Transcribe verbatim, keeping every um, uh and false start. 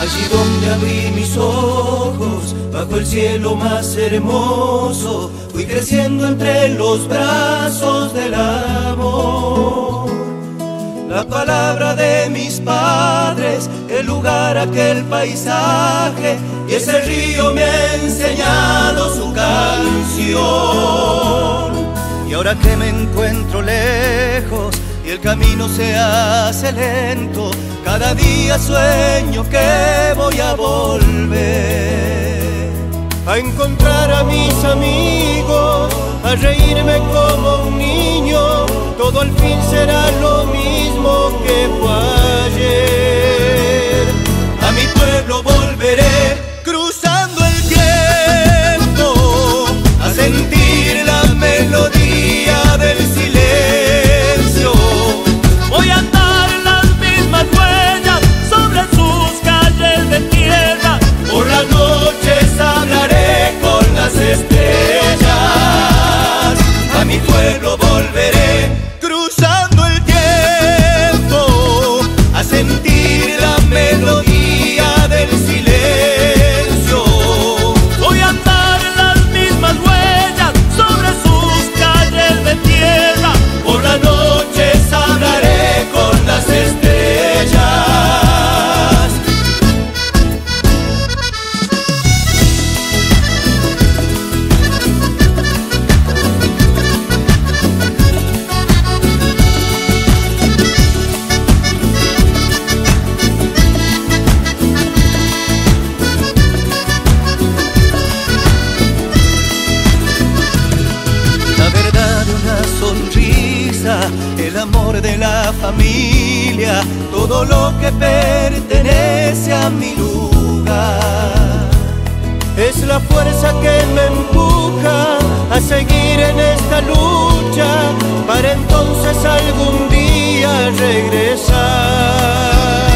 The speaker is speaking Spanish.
Allí donde abrí mis ojos, bajo el cielo más hermoso, fui creciendo entre los brazos del amor. La palabra de mis padres, el lugar, aquel paisaje, y ese río me ha enseñado su canción. Y ahora que me encuentro lejos y el camino se hace lento, cada día sueño que voy a volver a encontrar a mis amigos, a reírme como un niño. Todo al fin será lo mismo que fue ayer. A mi pueblo volveré cruzando el tiempo, a sentir la melodía del silencio. Voy a andar en las mismas huellas sobre sus calles de tierra. Por las noches hablaré con las estrellas. A mi pueblo volveré cruzando el tiempo, a sentir la melodía del silencio. Voy a andar en las mismas huellas sobre sus calles de tierra. Por las noches hablaré con las estrellas. El amor de la familia, todo lo que pertenece a mi lugar. Es la fuerza que me empuja a seguir en esta lucha, para entonces algún día regresar.